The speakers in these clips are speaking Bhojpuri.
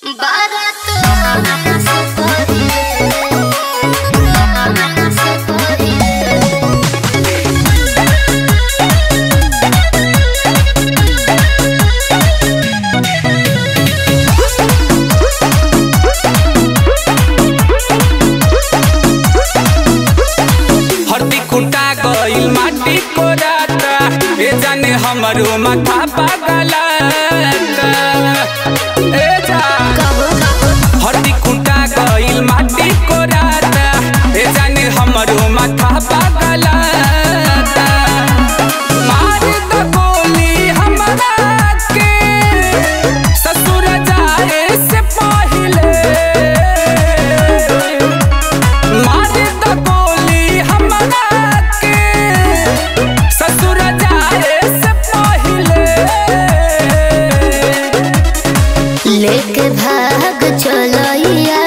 माटी को राता ए जाने हमरो माथा पागलाता ए जा हरदी कुटा गइल माटी को राता ए जाने हमरो माथा पागलाता मार द गोली हमरा के ससुर जाए से पहिले मार द गोली हमरा ससुर जाए से पहिले लेके भाग चलैया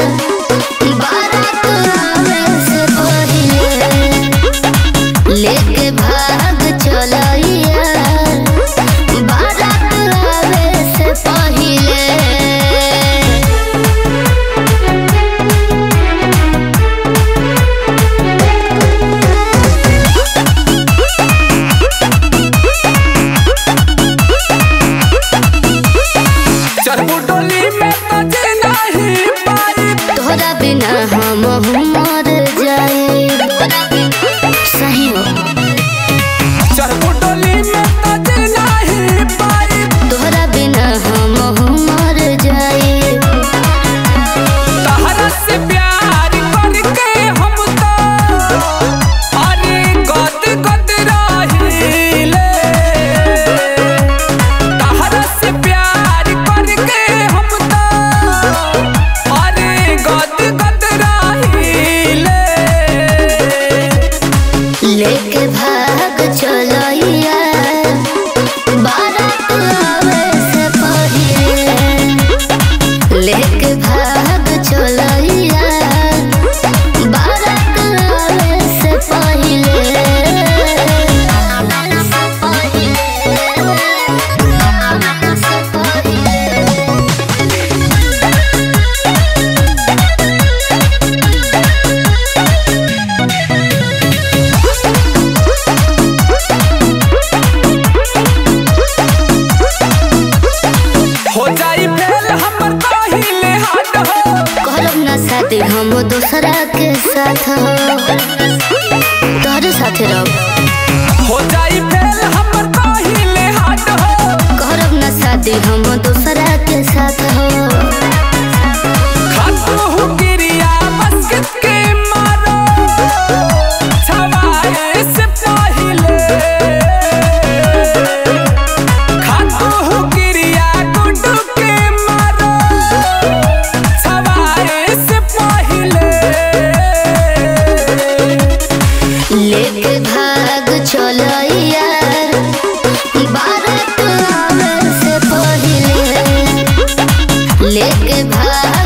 बारात आवे से पहिले लेके भाग चलैया बारात आवे से पहिले तोहरा बिना हम मर जाए सही हो चरबुटोली में तो नहीं पाई तोहरा बिना हम मर जाए तहरा से प्यार करके हम तो अरे गद गद रहिले तहरा से प्यार करके हम तो अरे गद गद रहिले लेके भाग चलैया बारात आवे से पहिले लेके भाग चलैया बारात आवे से पहिले हो जाई फेल हमर कहिले हाथ हो करब ना शादी हम दूसरा के साथ हो तोहरे साथे रह हो जाई फेल हमर कहिले हाथ हो करब ना शादी हम दूसरा के साथ हो खातू गिरिया मस्जिद के मारो छवाए से पहिले खातू गिरिया गुड्डू के मारो छवाए से पहिले लेके भाग चलैया बारात आवे से पहिले लेके भाग